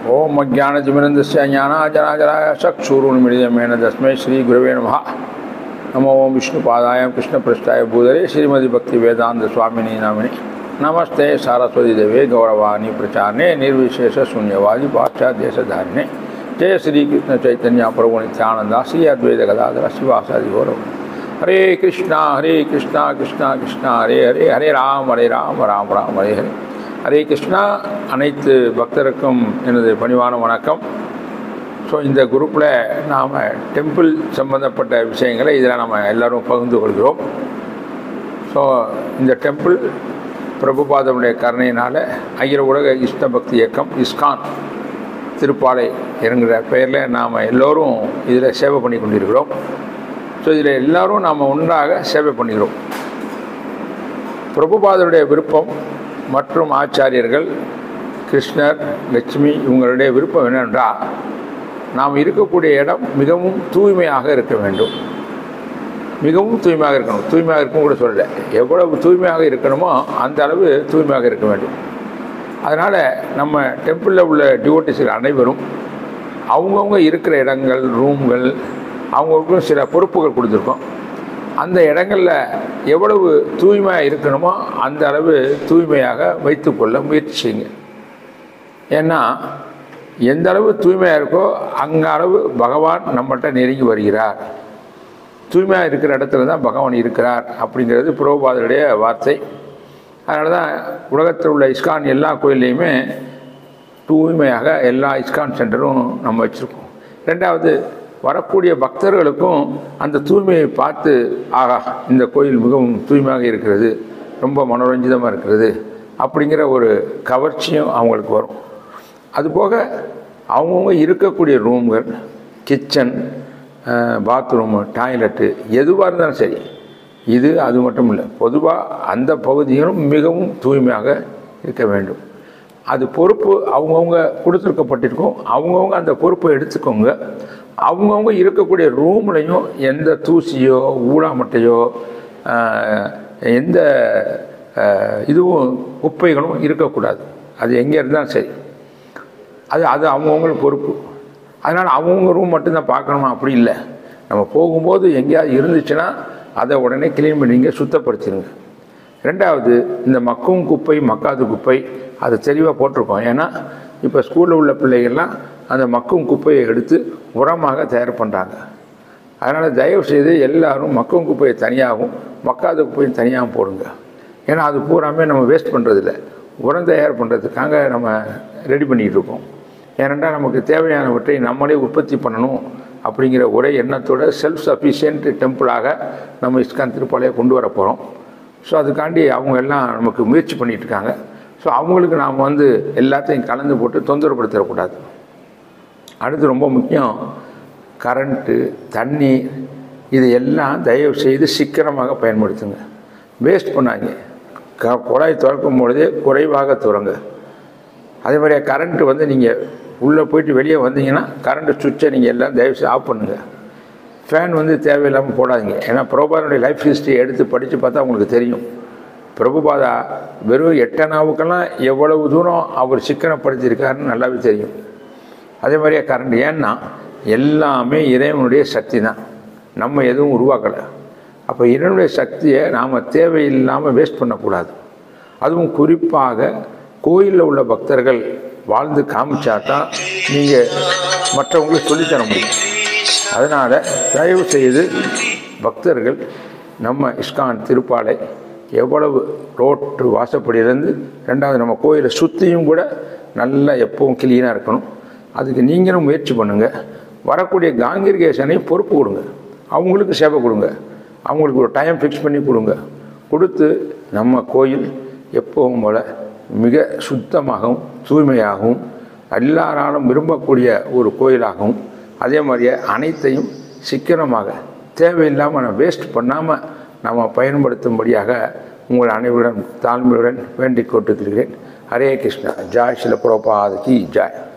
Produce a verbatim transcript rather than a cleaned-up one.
ओम अज्ञानतिमिरन्दस्य ज्ञानाजनाजनाय चक्षुरुन्मीलितं तस्मै श्रीगुरवे नमः। नमो ओं विष्णुपादाय कृष्णपृष्ठाय भूतले श्रीमद्भक्तिवेदान्तस्वामिने नामिने नमस्ते सारस्वती देवे गौरवाणी प्रचारणे निर्विशेष शून्यवादी पाश्चात्यदेशधारिणे जय श्री कृष्ण चैतन्य प्रभु नित्यानंद श्री अद्वैत गदाधर शिवासादि गौरव। हरे कृष्णा हरे कृष्णा कृष्णा कृष्णा हरे हरे हरे राम हरे राम राम राम हरे हरे। ஹரே கிருஷ்ணா. அனைத்து பக்தருக்கும் எனது பணிவான வணக்கம். ஸோ இந்த குரூப்பில் நாம் டெம்பிள் சம்பந்தப்பட்ட விஷயங்களை இதில் நம்ம எல்லோரும் பகிர்ந்து கொள்கிறோம். ஸோ இந்த டெம்பிள் பிரபுபாதனுடைய கருணையினால் அகில உலக இஷ்ட பக்தி இயக்கம் இஸ்கான் திருப்பாலை என்கிற பெயரில் நாம் எல்லோரும் இதில் சேவை பண்ணி கொண்டிருக்கிறோம். ஸோ இதில் எல்லோரும் நாம் ஒன்றாக சேவை பண்ணுகிறோம். பிரபுபாதனுடைய விருப்பம் மற்றும் ஆச்சாரியர்கள் கிருஷ்ணர் லட்சுமி இவங்களுடைய விருப்பம் என்னென்றால் நாம் இருக்கக்கூடிய இடம் மிகவும் தூய்மையாக இருக்க வேண்டும். மிகவும் தூய்மையாக இருக்கணும். தூய்மையாக இருக்கும் கூட சொல்லலை, எவ்வளவு தூய்மையாக இருக்கணுமோ அந்த அளவு தூய்மையாக இருக்க வேண்டும். அதனால் நம்ம டெம்பிளில் உள்ள டிவோட்டிஸ்கள் அனைவரும் அவங்கவுங்க இருக்கிற இடங்கள் ரூம்கள் அவங்களுக்கும் சில பொறுப்புகள் கொடுத்துருக்கோம். அந்த இடங்களில் எவ்வளவு தூய்மையாக இருக்கணுமோ அந்த அளவு தூய்மையாக வைத்துக்கொள்ள முயற்சி செய்யுங்க. ஏன்னா எந்த அளவு தூய்மையாக இருக்கோ அங்கே அளவு பகவான் நம்மகிட்ட நெருங்கி வருகிறார். தூய்மையாக இருக்கிற இடத்துல தான் பகவான் இருக்கிறார் அப்படிங்கிறது பிரபுபாதருடைய வார்த்தை. அதனால தான் உலகத்தில் உள்ள இஸ்கான் எல்லா கோயில்லையுமே தூய்மையாக எல்லா இஸ்கான் சென்டரும் நம்ம வச்சுருக்கோம். ரெண்டாவது, வரக்கூடிய பக்தர்களுக்கும் அந்த தூய்மையை பார்த்து ஆகா இந்த கோயில் மிகவும் தூய்மையாக இருக்கிறது, ரொம்ப மனோரஞ்சிதமாக இருக்கிறது அப்படிங்கிற ஒரு கவர்ச்சியும் அவங்களுக்கு வரும். அதுபோக அவங்கவுங்க இருக்கக்கூடிய ரூம்கள், கிச்சன், பாத்ரூமு, டாய்லெட்டு எதுவாக இருந்தாலும் சரி, இது அது மட்டும் இல்லை, பொதுவாக அந்த பகுதிகளும் மிகவும் தூய்மையாக இருக்க வேண்டும். அது பொறுப்பு அவங்கவுங்க கொடுத்துருக்கப்பட்டிருக்கும். அவங்கவுங்க அந்த பொறுப்பை எடுத்துக்கோங்க. அவங்கவுங்க இருக்கக்கூடிய ரூம்லையும் எந்த தூசியோ ஊடாமட்டையோ எந்த இதுவும் குப்பைகளும் இருக்கக்கூடாது. அது எங்கே இருந்தாலும் சரி, அது அது அவங்கவுங்களுக்கு பொறுப்பு. அதனால் அவங்கவுங்க ரூம் மட்டும்தான் பார்க்கணுமா அப்படி இல்லை. நம்ம போகும்போது எங்கேயாவது இருந்துச்சுன்னா அதை உடனே க்ளீன் பண்ணிங்க, சுத்தப்படுத்திடுங்க. ரெண்டாவது, இந்த மக்கும் குப்பை மக்காத குப்பை அதை தெளிவாக போட்டிருக்கோம். ஏன்னா இப்போ ஸ்கூலில் உள்ள பிள்ளைகள்லாம் அந்த மக்கும் குப்பையை எடுத்து உரமாக தயார் பண்ணுறாங்க. அதனால் தயவு செய்து எல்லோரும் மக்கும் குப்பையை தனியாகவும் மக்காத குப்பையும் தனியாகவும் போடுங்க. ஏன்னா அது பூராமே நம்ம வேஸ்ட் பண்ணுறதில்ல, உரம் தயார் பண்ணுறதுக்காக நம்ம ரெடி பண்ணிகிட்டு இருக்கோம். ஏனென்றால் நமக்கு தேவையானவற்றை நம்மளே உற்பத்தி பண்ணணும் அப்படிங்கிற ஒரே எண்ணத்தோட செல்ஃப் சஃபிஷியன்ட் டெம்பிளாக நம்ம இஸ்கான் திருப்பாலையை கொண்டு வர போகிறோம். ஸோ அதுக்காண்டி அவங்க எல்லாம் நமக்கு முயற்சி பண்ணிகிட்ருக்காங்க. ஸோ அவங்களுக்கு நாம் வந்து எல்லாத்தையும் கலந்து போட்டு தொந்தரப்படுத்தக்கூடாது. அடுத்து ரொம்ப முக்கியம், கரண்ட்டு, தண்ணீர், இது எல்லாம் தயவு செய்து சிக்கனமாக பயன்படுத்துங்க. வேஸ்ட் பண்ணாங்க. க குழாய் திறக்கும் பொழுதே குறைவாக திறங்க. அதே மாதிரியே கரண்ட்டு வந்து நீங்கள் உள்ளே போயிட்டு வெளியே வந்தீங்கன்னா கரண்ட்டு சுவிட்சை நீங்கள் எல்லாம் தயவுசெய்து ஆஃப் பண்ணுங்கள். ஃபேன் வந்து தேவையில்லாமல் போடாதீங்க. ஏன்னா பிரபுபாதனுடைய லைஃப் ஹிஸ்ட்ரி எடுத்து படித்து பார்த்தா உங்களுக்கு தெரியும். பிரபுபாதா வெறும் எட்டனாவுக்கெல்லாம் எவ்வளவு தூரம் அவர் சிக்கனப்படுத்தியிருக்காருன்னு நல்லாவே தெரியும். அதே மாதிரியே கரண்ட், ஏன்னா எல்லாமே இறைவனுடைய சக்தி தான், நம்ம எதுவும் உருவாக்கலை. அப்போ இறைவனுடைய சக்தியை நாம் தேவையில்லாமல் வேஸ்ட் பண்ணக்கூடாது. அதுவும் குறிப்பாக கோயிலில் உள்ள பக்தர்கள் வாழ்ந்து காமிச்சா தான் நீங்கள் மற்றவங்களுக்கு சொல்லித்தர முடியும். அதனால் தயவு செய்து பக்தர்கள் நம்ம இஸ்கான் திருப்பாலை எவ்வளவு ரோட்டு வாசப்படியிலேருந்து ரெண்டாவது நம்ம கோயிலை சுற்றியும் கூட நல்லா எப்பவும் கிளீனாக இருக்கணும். அதுக்கு நீங்களும் முயற்சி பண்ணுங்கள். வரக்கூடிய காங்கிரிகேஷனையும் பொறுப்பு கொடுங்க. அவங்களுக்கு சேவை கொடுங்க. அவங்களுக்கு ஒரு டைம் ஃபிக்ஸ் பண்ணி கொடுங்க. கொடுத்து நம்ம கோயில் எப்பவும் போல் மிக சுத்தமாகவும் தூய்மையாகவும் எல்லாராலும் விரும்பக்கூடிய ஒரு கோயிலாகவும், அதே மாதிரியே அனைத்தையும் சிக்கனமாக தேவையில்லாமல் நான் வேஸ்ட் பண்ணாமல் நம்ம பயன்படுத்தும்படியாக உங்கள் அனைவருடன் தாழ்மையுடன் வேண்டிக் கொண்டிருக்கிறேன். ஹரே கிருஷ்ணா. ஜாய் ஸ்ரீல பிரபுபாத கி ஜாய்.